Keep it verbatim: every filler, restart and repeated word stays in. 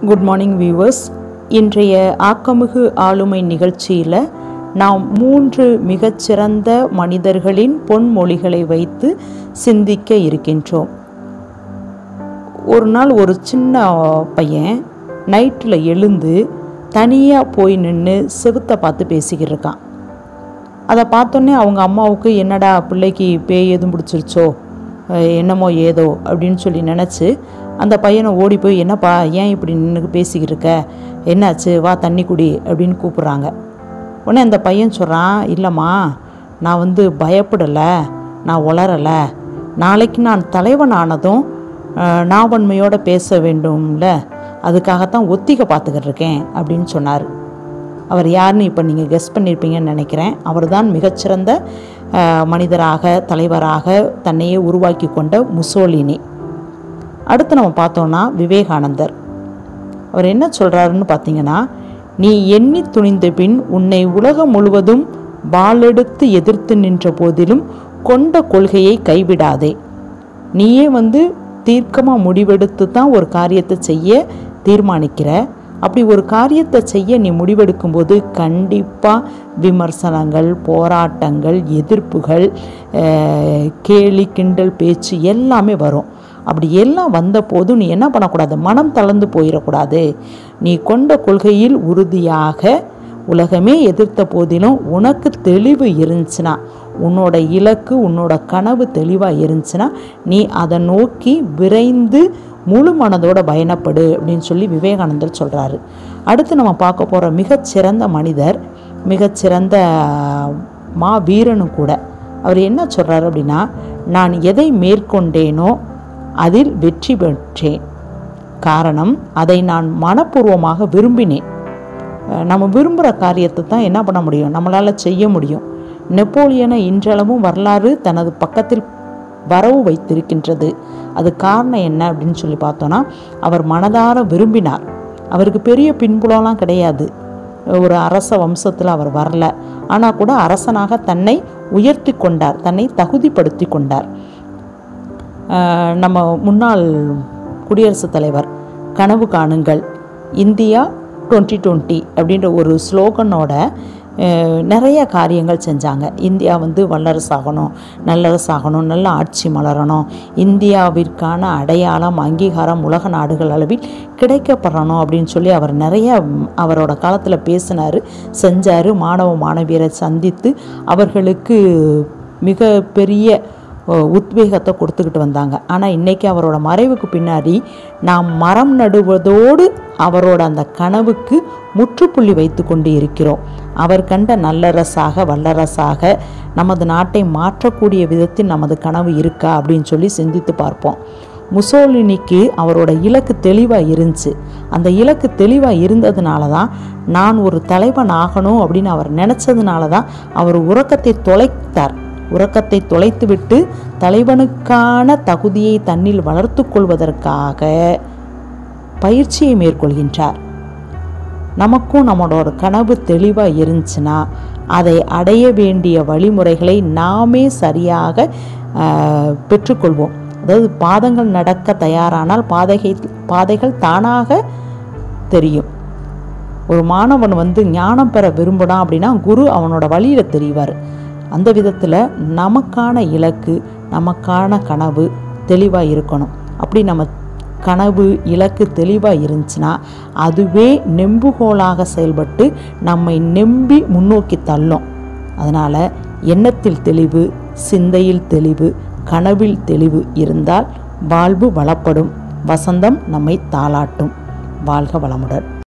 Good morning viewers. இன்றைய ஆக்கமிகு ஆளுமை நிகழ்ச்சியில் நாம் மூன்று மிகச்சிறந்த மனிதர்களின் பொன்மொழிகளை வைத்து சிந்திக்க இருக்கின்றோம். ஒரு நாள் ஒரு சின்ன பையன் நைட்டில் எழுந்து தனியாக போய் நின்று செவுத்தை பார்த்து பேசிக்கிட்டு இருக்கான். அதை பார்த்தோன்னே அவங்க அம்மாவுக்கு என்னடா பிள்ளைக்கு பேய் எதுவும் பிடிச்சிருச்சோ என்னமோ ஏதோ அப்படின்னு சொல்லி நினச்சி அந்த பையனை ஓடி போய் என்னப்பா ஏன் இப்படி நின்று பேசிக்கிட்டு இருக்க, என்னாச்சு, வா தண்ணி குடி அப்படின்னு கூப்பிட்றாங்க. உடனே அந்த பையன் சொல்கிறான், இல்லைம்மா நான் வந்து பயப்படலை, நான் உளரலை, நாளைக்கு நான் தலைவன் ஆனதும் நாவன்மையோடு பேச வேண்டும்ல, அதுக்காகத்தான் ஒத்திகை பார்த்துக்கிட்டு இருக்கேன் அப்படின்னு சொன்னார். அவர் யாருன்னு இப்போ நீங்கள் கெஸ் பண்ணியிருப்பீங்கன்னு நினைக்கிறேன். அவர் தான் மிகச்சிறந்த மனிதராக தலைவராக தன்னையே உருவாக்கி கொண்ட முசோலினி. அடுத்து நம்ம பார்த்தோன்னா விவேகானந்தர். அவர் என்ன சொல்கிறாருன்னு பார்த்தீங்கன்னா, நீ எண்ணி துணிந்த பின் உன்னை உலகம் முழுவதும் வாளெடுத்து எதிர்த்து நின்ற போதிலும் கொண்ட கொள்கையை கைவிடாதே. நீயே வந்து தீர்க்கமாக முடிவெடுத்து தான் ஒரு காரியத்தை செய்ய தீர்மானிக்கிற. அப்படி ஒரு காரியத்தை செய்ய நீ முடிவெடுக்கும்போது கண்டிப்பாக விமர்சனங்கள், போராட்டங்கள், எதிர்ப்புகள், கேலி கிண்டல் பேச்சு எல்லாமே வரும். அப்படி எல்லாம் வந்த போது நீ என்ன பண்ணக்கூடாது, மனம் தளர்ந்து போயிடக்கூடாது. நீ கொண்ட கொள்கையில் உறுதியாக, உலகமே எதிர்த்த போதிலும் உனக்கு தெளிவு இருந்துச்சுன்னா, உன்னோட இலக்கு உன்னோட கனவு தெளிவாக இருந்துச்சுன்னா நீ அதை நோக்கி விரைந்து முழு மனதோட பயணப்படு அப்படின்னு சொல்லி விவேகானந்தர் சொல்கிறாரு. அடுத்து நம்ம பார்க்க போகிற மிகச்சிறந்த மனிதர், மிகச்சிறந்த மா வீரனும் கூட. அவர் என்ன சொல்கிறாரு அப்படின்னா, நான் எதை மேற்கொண்டேனோ அதில் வெற்றி பெற்றேன். காரணம், அதை நான் மனப்பூர்வமாக விரும்பினேன். நம்ம விரும்புகிற காரியத்தை தான் என்ன பண்ண முடியும், நம்மளால் செய்ய முடியும். நெப்போலியனை இன்றளவும் வரலாறு தனது பக்கத்தில் வரவு வைத்திருக்கின்றது. அது காரணம் என்ன அப்படின்னு சொல்லி பார்த்தோன்னா, அவர் மனதார விரும்பினார். அவருக்கு பெரிய பின்புலம்லாம் கிடையாது, ஒரு அரச வம்சத்தில் அவர் வரல. ஆனால் கூட அரசனாக தன்னை உயர்த்தி கொண்டார், தன்னை தகுதிப்படுத்தி கொண்டார். நம்ம முன்னாள் குடியரசுத் தலைவர் கனவு காணுங்கள் இந்தியா டுவெண்ட்டி டுவெண்ட்டி அப்படின்ற ஒரு ஸ்லோகனோட நிறைய காரியங்கள் செஞ்சாங்க. இந்தியா வந்து வல்லரசாகணும், நல்லரசாகணும், நல்ல ஆட்சி மலரணும், இந்தியாவிற்கான அடையாளம் அங்கீகாரம் உலக நாடுகள் அளவில் கிடைக்கப்படணும் அப்படின்னு சொல்லி அவர் நிறைய அவரோட காலத்தில் பேசினார், செஞ்சார். மாணவ மாணவியரை சந்தித்து அவர்களுக்கு மிக பெரிய உத்வேகத்தை கொடுத்துக்கிட்டு வந்தாங்க. ஆனால் இன்றைக்கி அவரோட மறைவுக்கு பின்னாடி நாம் மரம் நடுவதோடு அவரோட அந்த கனவுக்கு முற்றுப்புள்ளி வைத்து கொண்டு இருக்கிறோம். அவர் கண்ட நல்லரசாக வல்லரசாக நமது நாட்டை மாற்றக்கூடிய விதத்தில் நமது கனவு இருக்கா அப்படின்னு சொல்லி சிந்தித்து பார்ப்போம். முசோலினிக்கு அவரோட இலக்கு தெளிவாக இருந்துச்சு. அந்த இலக்கு தெளிவாக இருந்ததுனால தான், நான் ஒரு தலைவன் ஆகணும் அப்படின்னு அவர் நினச்சதுனால தான் அவர் உறக்கத்தை தொலைத்தார். உறக்கத்தை தொலைத்துவிட்டு தலைவனுக்கான தகுதியை தன்னில் வளர்த்து கொள்வதற்காக பயிற்சியை மேற்கொள்கின்றார். நமக்கும் நம்மளோட கனவு தெளிவாக இருந்துச்சுன்னா அதை அடைய வேண்டிய வழிமுறைகளை நாமே சரியாக பெற்றுக்கொள்வோம். அதாவது பாதங்கள் நடக்க தயாரானால் பாதைகை பாதைகள் தானாக தெரியும். ஒரு மாணவன் வந்து ஞானம் பெற விரும்பினான் அப்படின்னா குரு அவனோட வழியில் தெரிவார். அந்த விதத்தில் நமக்கான இலக்கு, நமக்கான கனவு தெளிவாக இருக்கணும். அப்படி நம்ம கனவு இலக்கு தெளிவாக இருந்துச்சுன்னா அதுவே நெம்புகோலாக செயல்பட்டு நம்மை நெம்பி முன்னோக்கி தள்ளும். அதனால் எண்ணத்தில் தெளிவு, சிந்தையில் தெளிவு, கனவில் தெளிவு இருந்தால் வாழ்வு வளப்படும், வசந்தம் நம்மை தாளாட்டும். வாழ்க வளமுடன்.